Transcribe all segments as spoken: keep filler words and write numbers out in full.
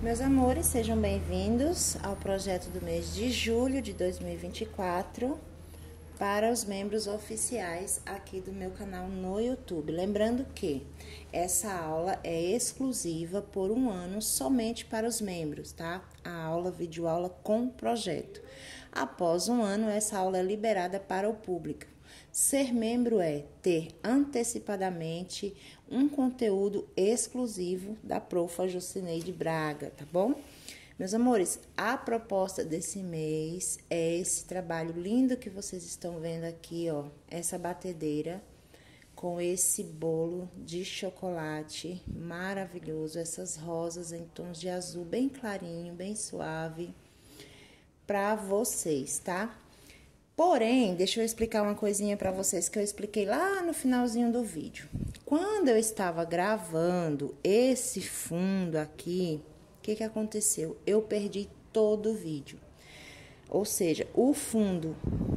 Meus amores, sejam bem-vindos ao projeto do mês de julho de dois mil e vinte e quatro para os membros oficiais aqui do meu canal no YouTube. Lembrando que essa aula é exclusiva por um ano somente para os membros, tá? A aula, videoaula com projeto. Após um ano, essa aula é liberada para o público. Ser membro é ter antecipadamente um conteúdo exclusivo da profa Jocineide Braga, tá bom? Meus amores, a proposta desse mês é esse trabalho lindo que vocês estão vendo aqui, ó. Essa batedeira com esse bolo de chocolate maravilhoso, essas rosas em tons de azul bem clarinho, bem suave, pra vocês, tá? Porém, deixa eu explicar uma coisinha para vocês que eu expliquei lá no finalzinho do vídeo. Quando eu estava gravando esse fundo aqui, o que que aconteceu? Eu perdi todo o vídeo. Ou seja, o fundo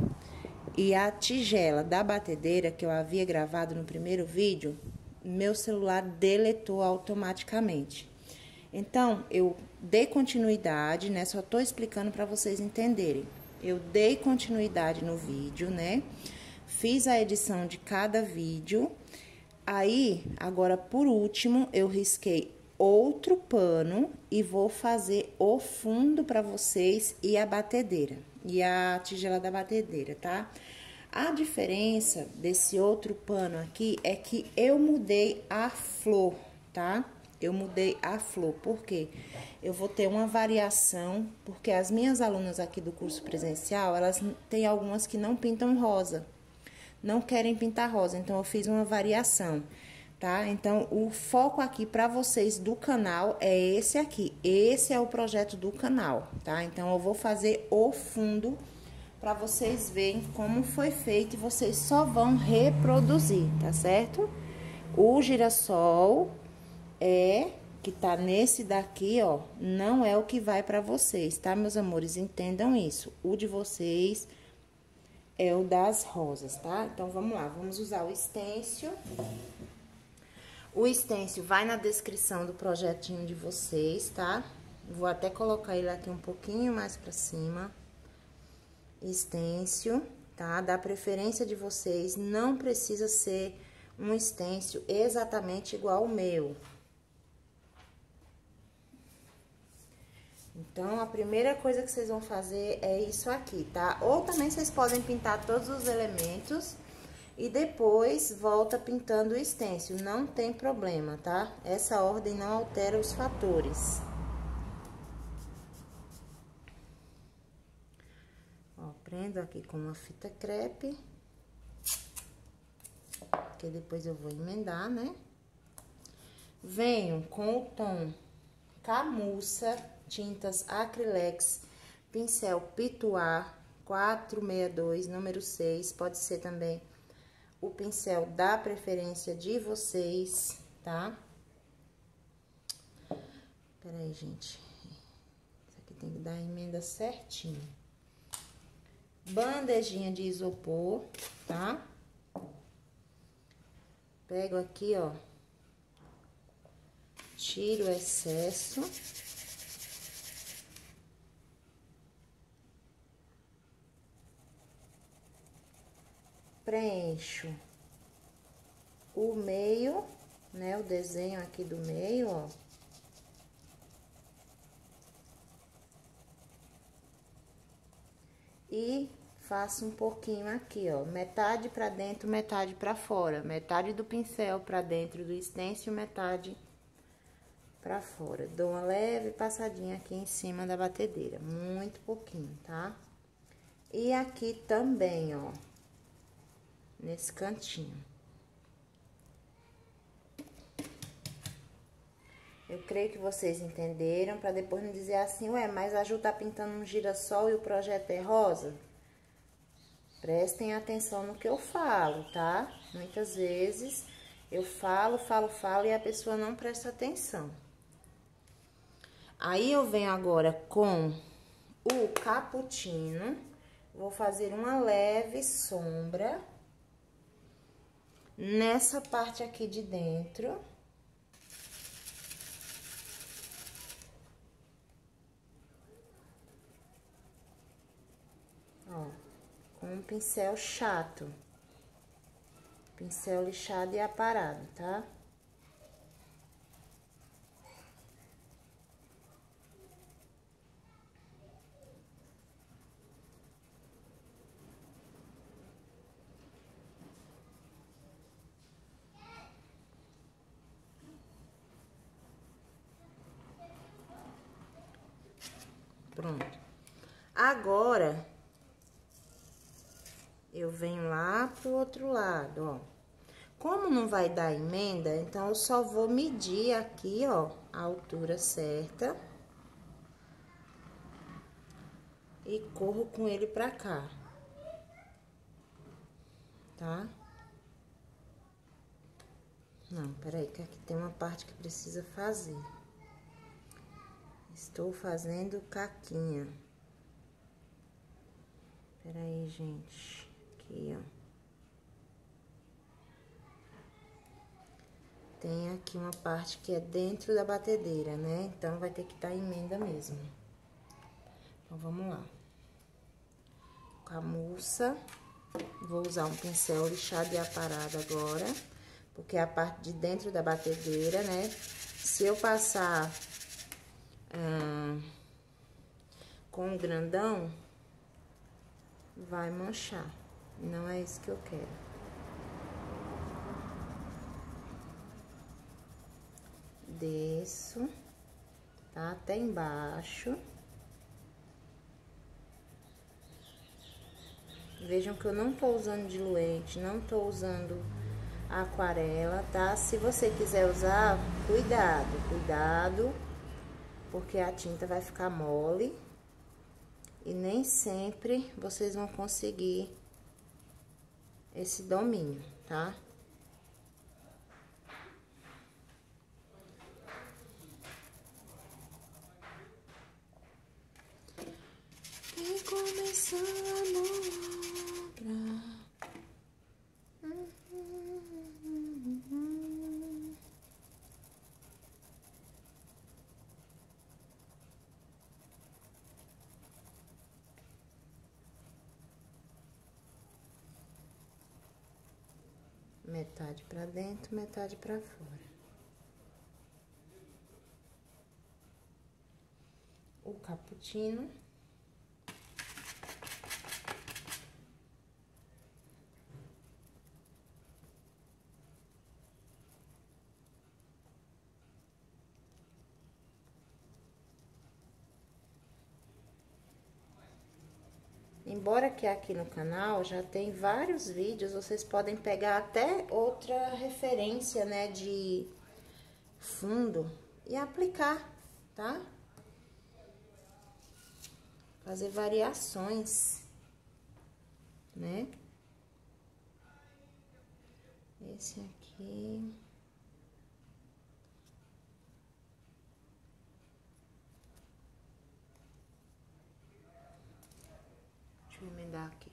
e a tigela da batedeira que eu havia gravado no primeiro vídeo, meu celular deletou automaticamente. Então, eu dei continuidade, né? Só tô explicando para vocês entenderem. Eu dei continuidade no vídeo, né? Fiz a edição de cada vídeo. Aí, agora, por último, eu risquei outro pano e vou fazer o fundo para vocês e a batedeira. E a tigela da batedeira, tá? A diferença desse outro pano aqui é que eu mudei a flor, tá? Eu mudei a flor, porque eu vou ter uma variação, porque as minhas alunas aqui do curso presencial, elas têm algumas que não pintam rosa, não querem pintar rosa, então eu fiz uma variação, tá? Então, o foco aqui para vocês do canal é esse aqui, esse é o projeto do canal, tá? Então, eu vou fazer o fundo para vocês verem como foi feito e vocês só vão reproduzir, tá certo? O girassol é, que tá nesse daqui, ó, não é o que vai pra vocês, tá, meus amores? Entendam isso. O de vocês é o das rosas, tá? Então, vamos lá, vamos usar o stencil. O stencil vai na descrição do projetinho de vocês, tá? Vou até colocar ele aqui um pouquinho mais pra cima. Stencil, tá? Da preferência de vocês, não precisa ser um stencil exatamente igual ao meu. Então, a primeira coisa que vocês vão fazer é isso aqui, tá? Ou também vocês podem pintar todos os elementos e depois volta pintando o stencil, não tem problema, tá? Essa ordem não altera os fatores. Ó, prendo aqui com uma fita crepe, que depois eu vou emendar, né? Venho com o tom Camurça, tintas Acrylex, pincel Pituá quatrocentos e sessenta e dois, número seis, pode ser também o pincel da preferência de vocês, tá? Peraí, gente. Isso aqui tem que dar a emenda certinho. Bandejinha de isopor, tá? Pego aqui, ó. Tiro o excesso. Preencho o meio, né? O desenho aqui do meio, ó. E faço um pouquinho aqui, ó. Metade pra dentro, metade pra fora. Metade do pincel pra dentro do stencil, metade pra fora. Dou uma leve passadinha aqui em cima da batedeira. Muito pouquinho, tá? E aqui também, ó. Nesse cantinho. Eu creio que vocês entenderam, para depois não dizer assim, ué, mas a Ju tá pintando um girassol e o projeto é rosa? Prestem atenção no que eu falo, tá? Muitas vezes eu falo, falo, falo e a pessoa não presta atenção. Aí eu venho agora com o cappuccino, vou fazer uma leve sombra nessa parte aqui de dentro. um pincel chato. Pincel lixado e aparado, tá? Pronto. Agora, eu venho lá pro outro lado, ó. Como não vai dar emenda, então eu só vou medir aqui, ó, a altura certa. E corro com ele pra cá. Tá? Não, peraí, que aqui tem uma parte que precisa fazer. Estou fazendo caquinha. Peraí, gente. Aqui, ó. Tem aqui uma parte que é dentro da batedeira, né? Então, vai ter que dar emenda mesmo. Então, vamos lá. Com a mousse, vou usar um pincel lixado e aparado agora, porque é a parte de dentro da batedeira, né? Se eu passar hum, com o grandão, vai manchar. Não é isso que eu quero. Desço, tá? Até embaixo. Vejam que eu não tô usando diluente, não tô usando aquarela, tá? Se você quiser usar, cuidado, cuidado, porque a tinta vai ficar mole e nem sempre vocês vão conseguir esse domínio, tá? Quem começou a namorar? Metade pra dentro, metade pra fora. O cappuccino. Embora que aqui no canal já tem vários vídeos, vocês podem pegar até outra referência, né, de fundo e aplicar, tá? Fazer variações, né? Esse aqui... Deixa eu emendar aqui.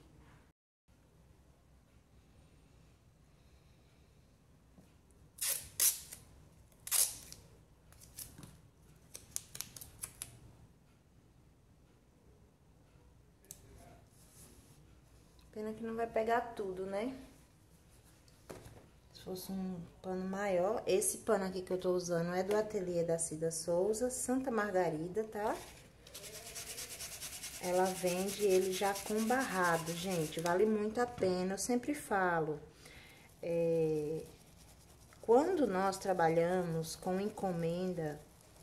Pena que não vai pegar tudo, né? Se fosse um pano maior. Esse pano aqui que eu tô usando é do ateliê da Cida Souza, Santa Margarida, tá? Ela vende ele já com barrado, gente. Vale muito a pena, eu sempre falo. É, quando nós trabalhamos com encomenda,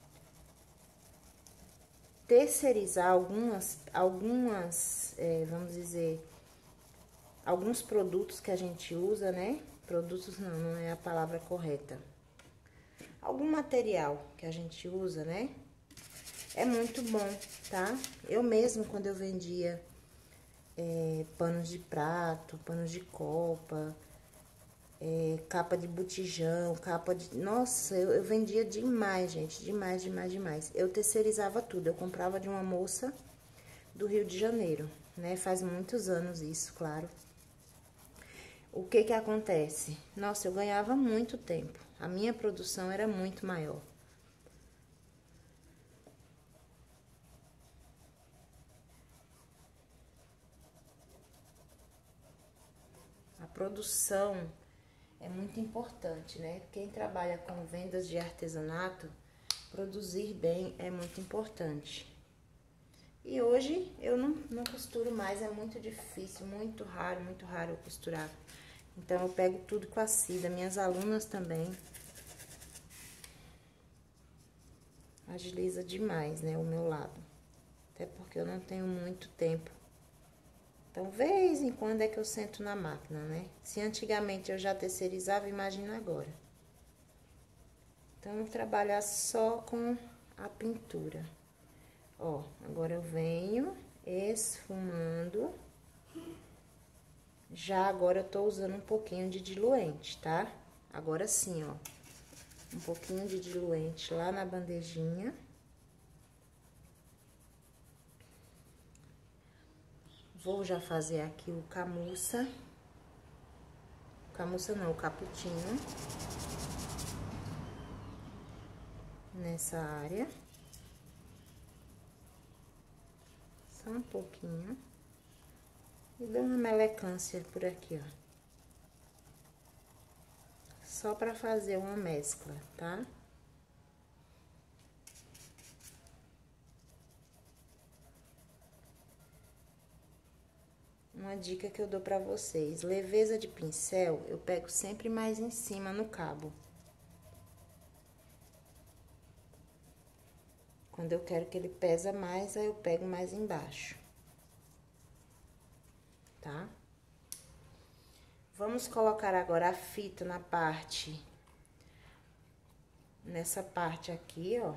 terceirizar algumas, algumas é, vamos dizer, alguns produtos que a gente usa, né? Produtos não, não é a palavra correta. Algum material que a gente usa, né? É muito bom, tá? Eu mesmo, quando eu vendia é, panos de prato, panos de copa, é, capa de botijão, capa de... Nossa, eu, eu vendia demais, gente, demais, demais, demais. Eu terceirizava tudo, eu comprava de uma moça do Rio de Janeiro, né? Faz muitos anos isso, claro. O que que acontece? Nossa, eu ganhava muito tempo. A minha produção era muito maior. produção é muito importante, né? Quem trabalha com vendas de artesanato, produzir bem é muito importante. E hoje eu não, não costuro mais, é muito difícil, muito raro, muito raro eu costurar. Então eu pego tudo com a Cida, minhas alunas também. Agiliza demais, né, o meu lado. Até porque eu não tenho muito tempo. Então, vez em quando é que eu sento na máquina, né? Se antigamente eu já terceirizava, imagina agora. Então, eu vou trabalhar só com a pintura. Ó, agora eu venho esfumando. Já agora eu tô usando um pouquinho de diluente, tá? Agora sim, ó. Um pouquinho de diluente lá na bandejinha. Vou já fazer aqui o camuça. Camuça não, o cappuccino. Nessa área. Só um pouquinho. E dou uma melecância por aqui, ó. Só pra fazer uma mescla, tá? Uma dica que eu dou pra vocês, leveza de pincel, eu pego sempre mais em cima no cabo. Quando eu quero que ele pesa mais, aí eu pego mais embaixo. Tá? Vamos colocar agora a fita na parte, nessa parte aqui, ó.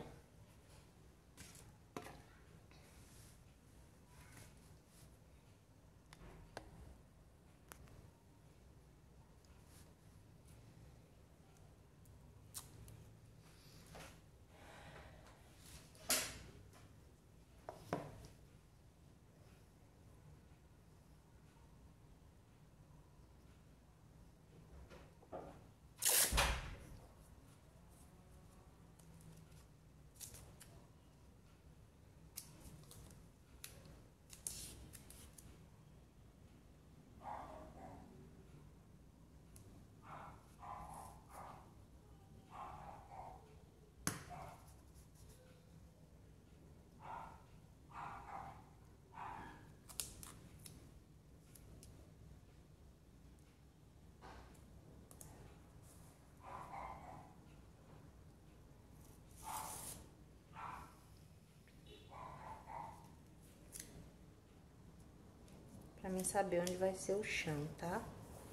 Pra mim saber onde vai ser o chão, tá?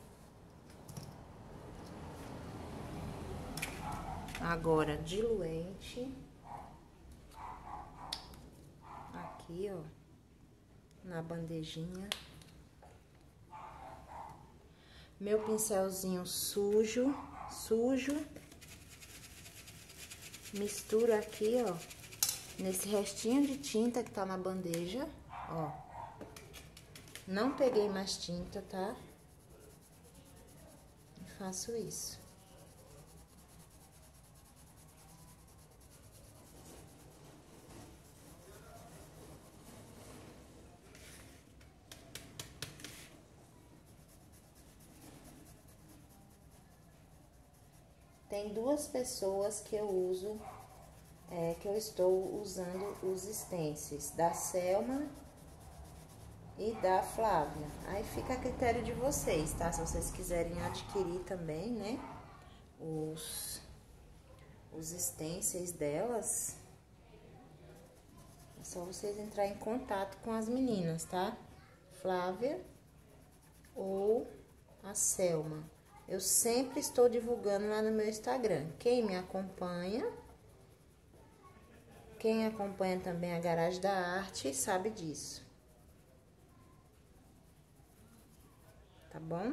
Agora, diluente. Aqui, ó. Na bandejinha. Meu pincelzinho sujo, sujo. Misturo aqui, ó. Nesse restinho de tinta que tá na bandeja, ó. Não peguei mais tinta, tá? E faço isso. Tem duas pessoas que eu uso, é, que eu estou usando os stencils, da Selma e da Flávia. Aí fica a critério de vocês, tá? Se vocês quiserem adquirir também, né, os, os stencils delas, é só vocês entrar em contato com as meninas, tá? Flávia ou a Selma. Eu sempre estou divulgando lá no meu Instagram. Quem me acompanha, quem acompanha também a Garagem da Arte, sabe disso. Tá bom?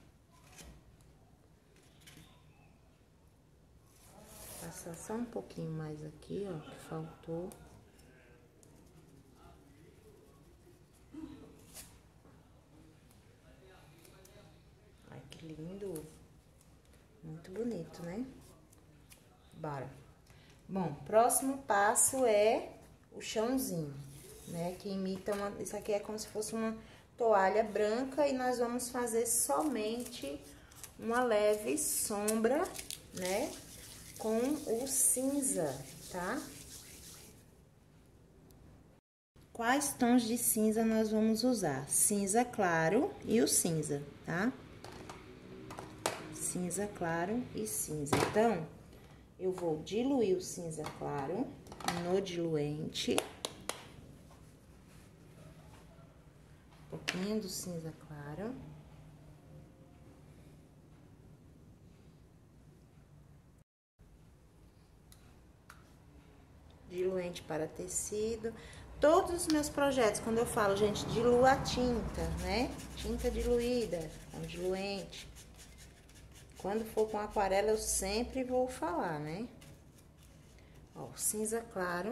Passar só um pouquinho mais aqui, ó, que faltou. Ai, que lindo. Muito bonito, né? Bora. Bom, próximo passo é o chãozinho, né? Que imita uma... Isso aqui é como se fosse uma, toalha branca e nós vamos fazer somente uma leve sombra, né, com o cinza, tá? Quais tons de cinza nós vamos usar? Cinza claro e o cinza, tá? Cinza claro e cinza. Então, eu vou diluir o cinza claro no diluente. Um pouquinho do cinza claro. Diluente para tecido. Todos os meus projetos, quando eu falo, gente, dilua a tinta, né? Tinta diluída, com diluente. Quando for com aquarela, eu sempre vou falar, né? Ó, cinza claro.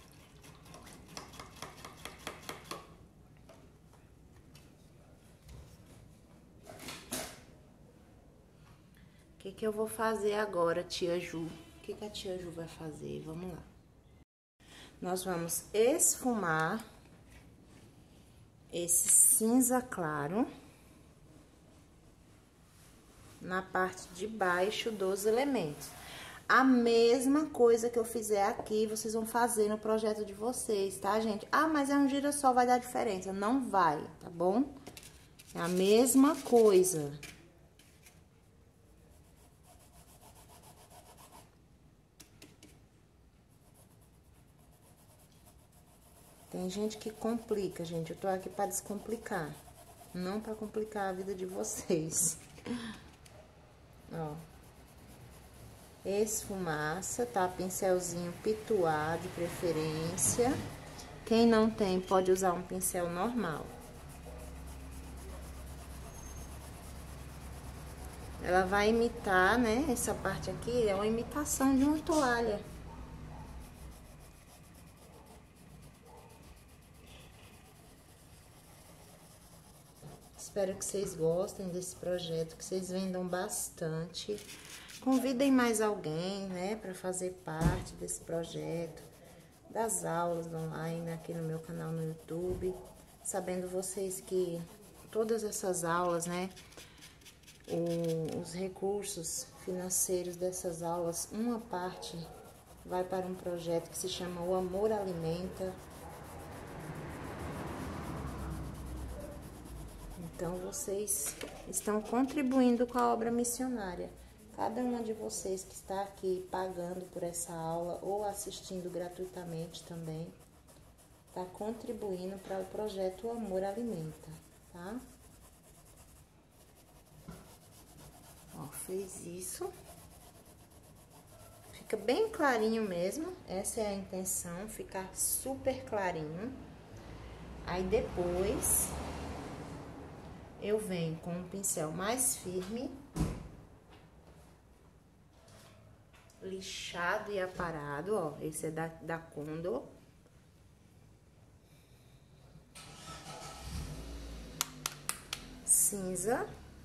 O que que eu vou fazer agora, tia Ju? O que que a tia Ju vai fazer? Vamos lá. Nós vamos esfumar esse cinza claro na parte de baixo dos elementos. A mesma coisa que eu fizer aqui, vocês vão fazer no projeto de vocês, tá, gente? Ah, mas é um girassol, vai dar diferença. Não vai, tá bom? É a mesma coisa. Tem gente que complica, gente. Eu tô aqui pra descomplicar. Não pra complicar a vida de vocês. Ó. Esfumaça, tá? Pincelzinho pituá, de preferência. Quem não tem, pode usar um pincel normal. Ela vai imitar, né? Essa parte aqui é uma imitação de uma toalha. Espero que vocês gostem desse projeto, que vocês vendam bastante. Convidem mais alguém, né, para fazer parte desse projeto, das aulas online aqui no meu canal no YouTube. Sabendo vocês que todas essas aulas, né, o, os recursos financeiros dessas aulas, uma parte vai para um projeto que se chama O Amor Alimenta. Então, vocês estão contribuindo com a obra missionária. Cada uma de vocês que está aqui pagando por essa aula ou assistindo gratuitamente também, está contribuindo para o projeto O Amor Alimenta, tá? Ó, fez isso. Fica bem clarinho mesmo, essa é a intenção, ficar super clarinho. Aí, depois... eu venho com um pincel mais firme, lixado e aparado, ó, esse é da, da Condor. Cinza.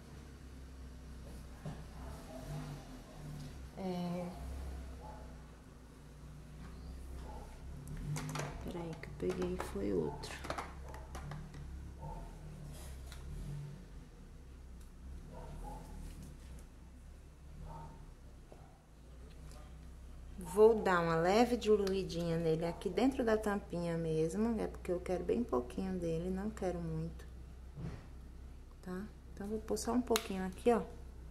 É... Peraí que eu peguei e foi outro. Vou dar uma leve diluidinha nele aqui dentro da tampinha mesmo, é porque eu quero bem pouquinho dele, não quero muito, tá? Então, vou pôr só um pouquinho aqui, ó.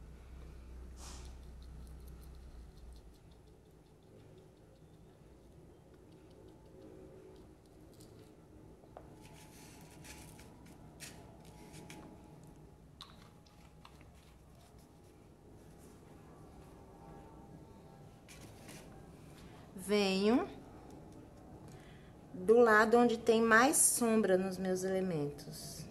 Venho do lado onde tem mais sombra nos meus elementos.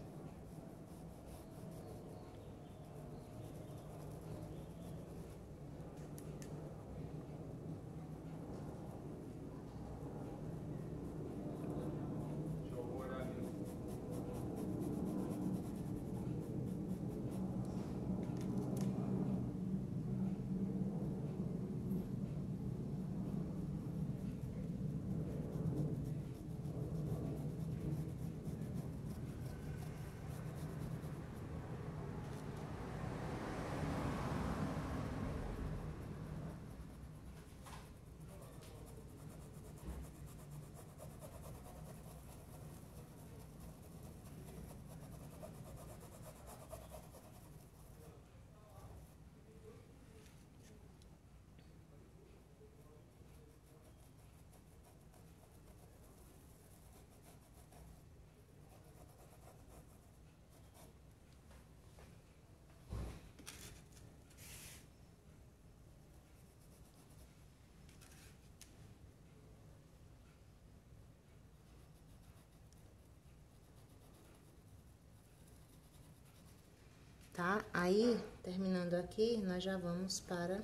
tá? Aí, terminando aqui, nós já vamos para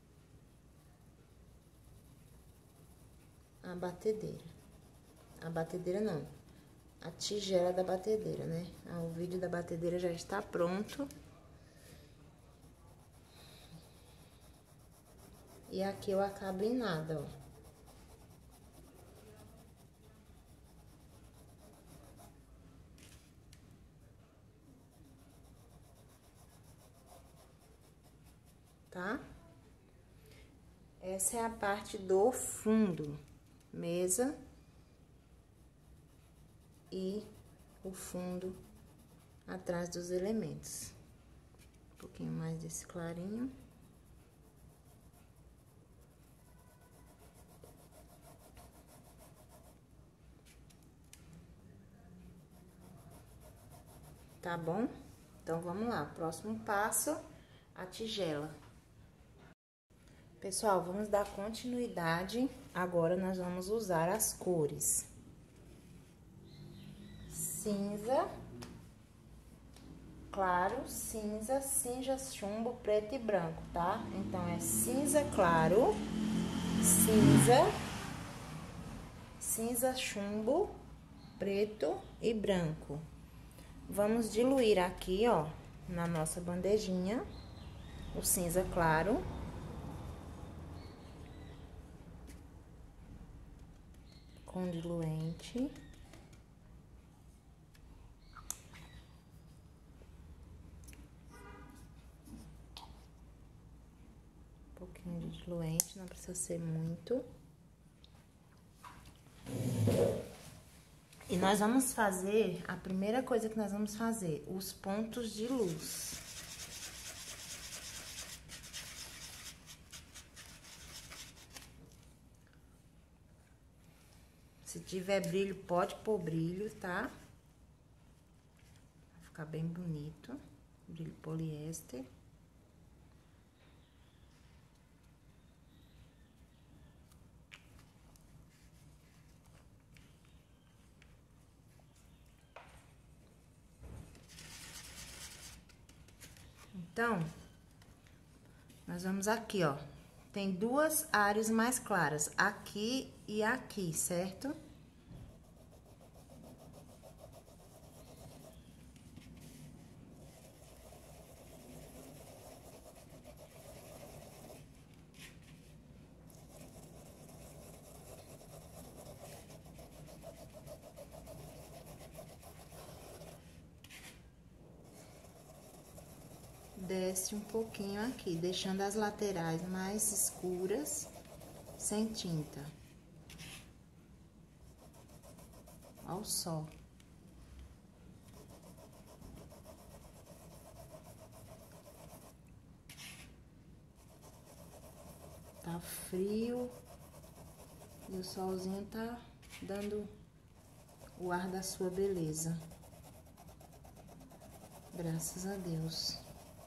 a batedeira. A batedeira não, a tigela da batedeira, né? O vídeo da batedeira já está pronto. E aqui eu acabo em nada, ó. Tá? Essa é a parte do fundo, mesa e o fundo atrás dos elementos. Um pouquinho mais desse clarinho. Tá bom? Então, vamos lá. Próximo passo, a tigela. Pessoal, vamos dar continuidade. Agora, nós vamos usar as cores cinza, claro, cinza, cinza, chumbo, preto e branco, tá? Então, é cinza claro, cinza, cinza, chumbo, preto e branco. Vamos diluir aqui, ó, na nossa bandejinha, o cinza claro. Com diluente. Um pouquinho de diluente, não precisa ser muito. E nós vamos fazer, a primeira coisa que nós vamos fazer, os pontos de luz. Se tiver brilho, pode pôr brilho, tá? Vai ficar bem bonito. Brilho poliéster. Então, nós vamos aqui, ó. Tem duas áreas mais claras, aqui e aqui, certo? Desce um pouquinho aqui, deixando as laterais mais escuras, sem tinta. Ao sol. Tá frio e o solzinho tá dando o ar da sua beleza. Graças a Deus.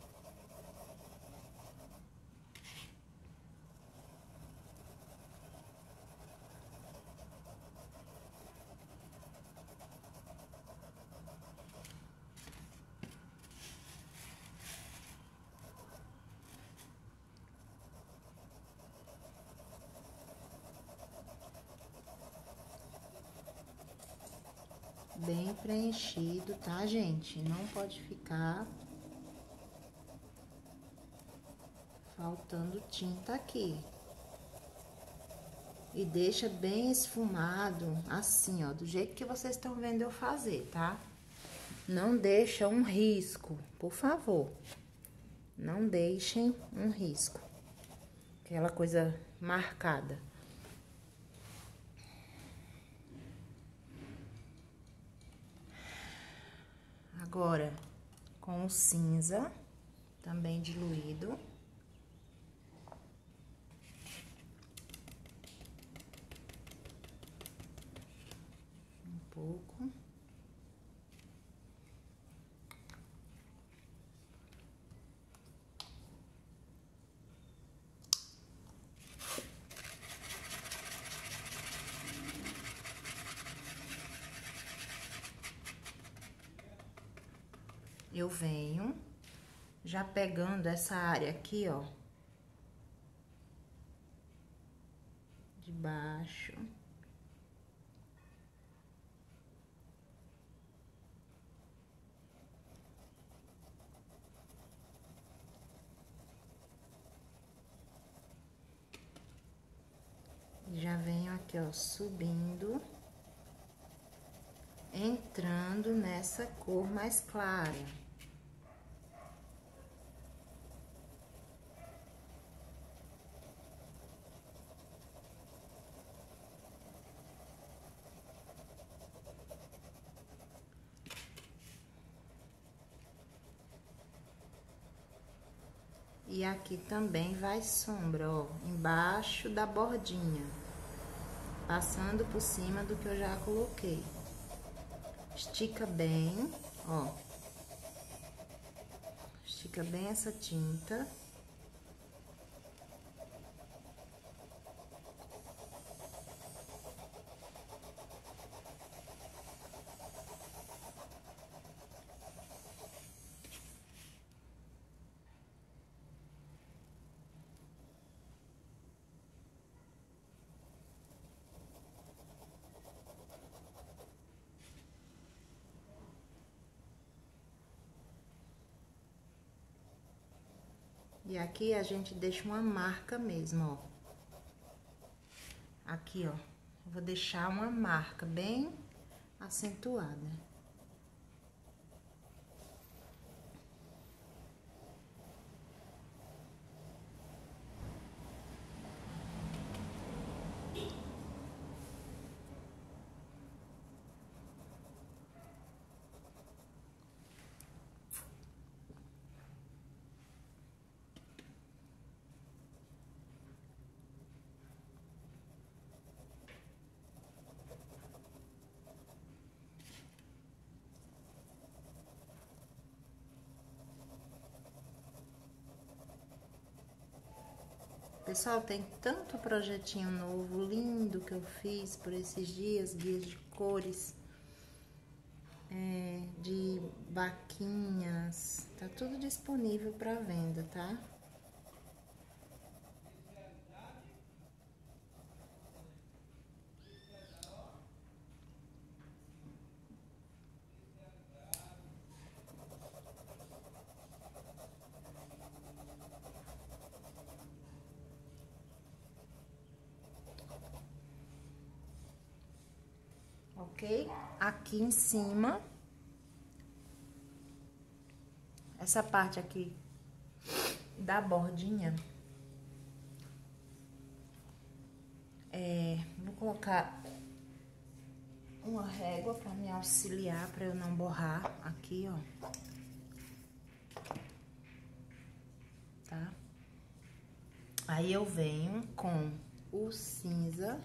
Bem preenchido, tá, gente? Não pode ficar faltando tinta aqui. E deixa bem esfumado, assim, ó, do jeito que vocês estão vendo eu fazer, tá? Não deixa um risco, por favor. Não deixem um risco. Aquela coisa marcada. Agora, com o cinza, também diluído. Um pouco. Eu venho já pegando essa área aqui, ó, de baixo. Já venho aqui, ó, subindo, entrando nessa cor mais clara. E aqui também vai sombra, ó, embaixo da bordinha, passando por cima do que eu já coloquei. Estica bem, ó. Estica bem essa tinta. E aqui a gente deixa uma marca mesmo, ó. Aqui, ó. Eu vou deixar uma marca bem acentuada. Pessoal, tem tanto projetinho novo, lindo, que eu fiz por esses dias, guias de cores, é, de vaquinhas, tá tudo disponível para venda, tá? Ok? Aqui em cima, essa parte aqui da bordinha, é, vou colocar uma régua para me auxiliar, para eu não borrar aqui, ó. Tá? Aí eu venho com o cinza.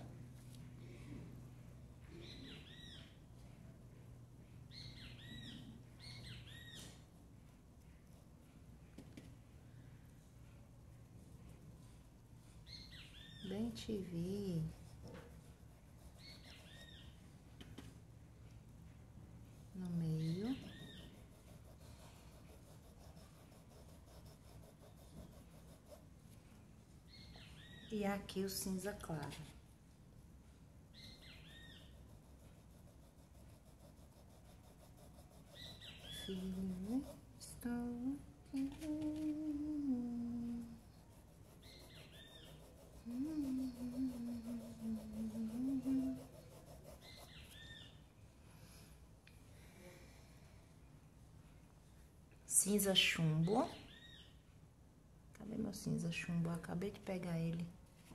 Bem T V. No meio. E aqui o cinza claro. Filho, estou aqui. Cinza chumbo. Cadê meu cinza chumbo? Eu acabei de pegar ele.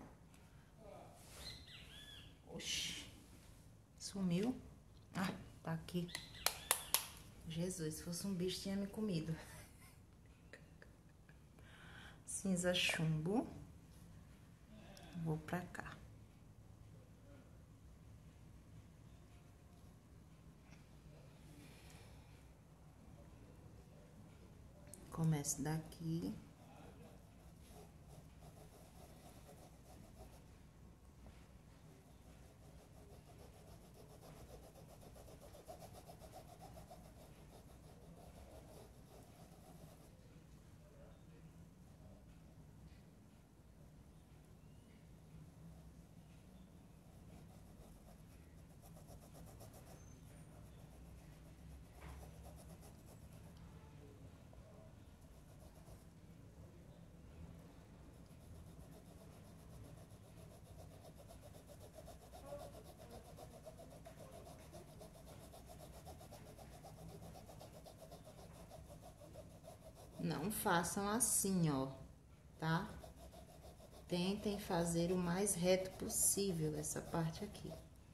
Oxi. Sumiu. Ah, tá aqui. Jesus, se fosse um bicho tinha me comido. Cinza chumbo. Vou pra cá. Começo daqui. Não façam assim, ó, tá? Tentem fazer o mais reto possível essa parte aqui.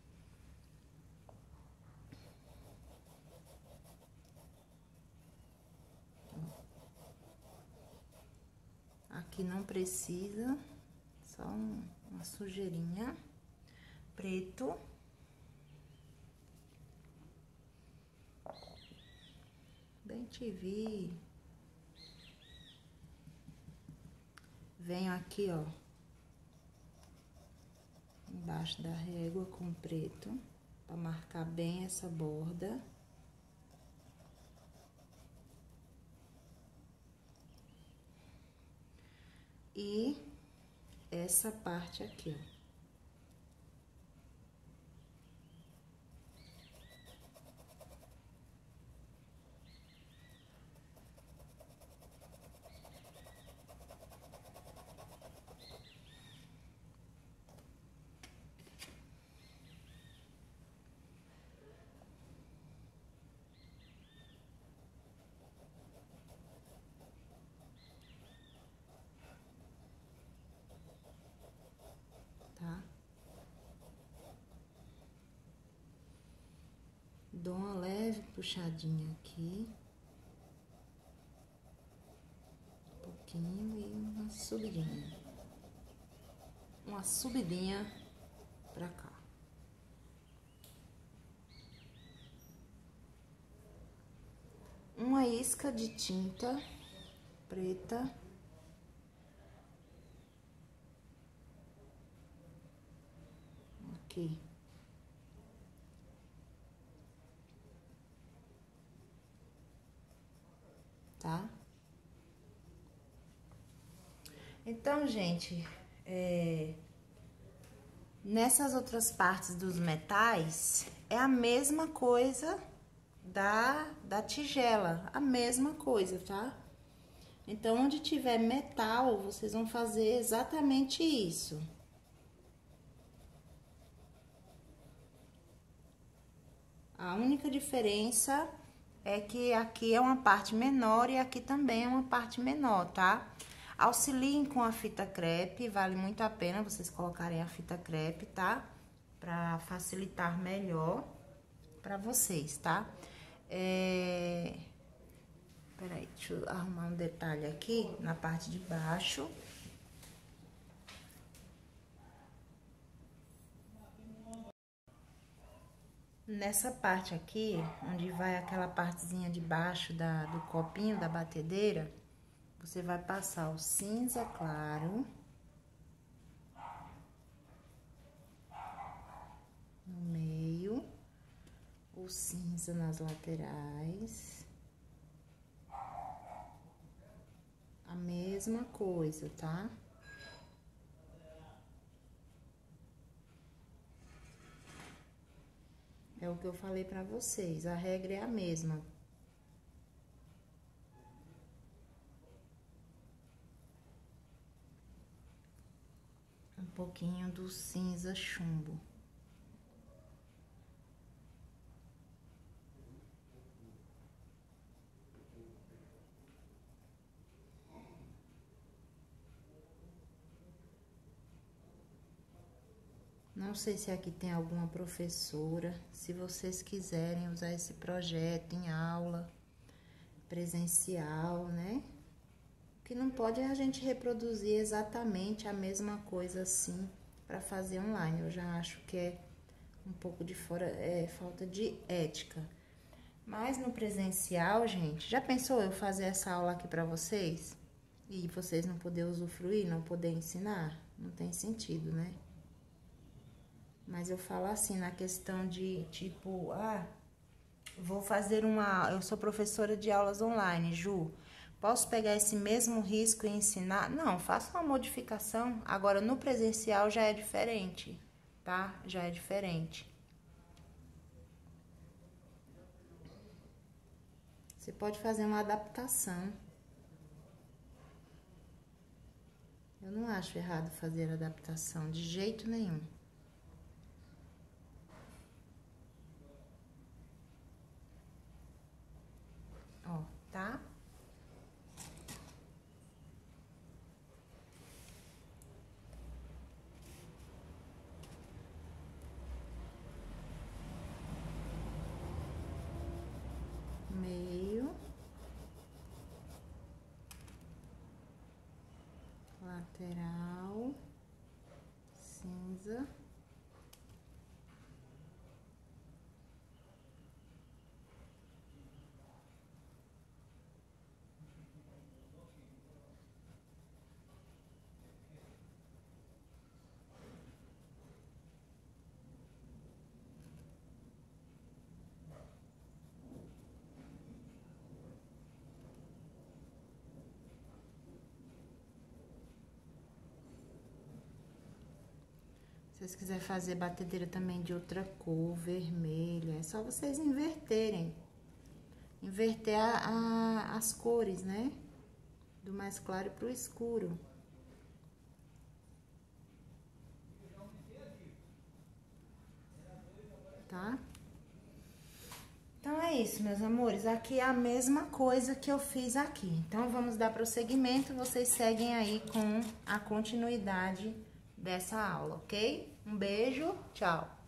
Aqui não precisa, só um, uma sujeirinha. Preto. Bem te vi. Venho aqui, ó, embaixo da régua com preto, pra marcar bem essa borda. E essa parte aqui, ó. Tá? Dou uma leve puxadinha aqui. Um pouquinho e uma subidinha. Uma subidinha pra cá. Uma isca de tinta preta. Aqui. Tá? Então, gente, é... nessas outras partes dos metais, é a mesma coisa da, da tigela, a mesma coisa, tá? Então, onde tiver metal, vocês vão fazer exatamente isso. A única diferença é que aqui é uma parte menor e aqui também é uma parte menor, tá? Auxiliem com a fita crepe, vale muito a pena vocês colocarem a fita crepe, tá? Pra facilitar melhor pra vocês, tá? É... Peraí, deixa eu arrumar um detalhe aqui na parte de baixo. Nessa parte aqui, onde vai aquela partezinha de baixo da, do copinho da batedeira, você vai passar o cinza claro no meio, o cinza nas laterais, a mesma coisa, tá? É o que eu falei pra vocês, a regra é a mesma. Um pouquinho do cinza chumbo. Não sei se aqui tem alguma professora, se vocês quiserem usar esse projeto em aula presencial, né? O que não pode é a gente reproduzir exatamente a mesma coisa assim para fazer online. Eu já acho que é um pouco de fora, é falta de ética. Mas no presencial, gente, já pensou eu fazer essa aula aqui para vocês? E vocês não poder usufruir, não poder ensinar? Não tem sentido, né? Mas eu falo assim, na questão de, tipo, ah, vou fazer uma... Eu sou professora de aulas online, Ju. Posso pegar esse mesmo risco e ensinar? Não, faça uma modificação. Agora, no presencial já é diferente, tá? Já é diferente. Você pode fazer uma adaptação. Eu não acho errado fazer adaptação, de jeito nenhum. Ó, tá? lateral, cinza. Se vocês quiserem fazer batedeira também de outra cor, vermelha, é só vocês inverterem. Inverter a, a, as cores, né? Do mais claro pro escuro. Tá? Então, é isso, meus amores. Aqui é a mesma coisa que eu fiz aqui. Então, vamos dar prosseguimento. Vocês seguem aí com a continuidade dessa aula, ok? Um beijo, tchau!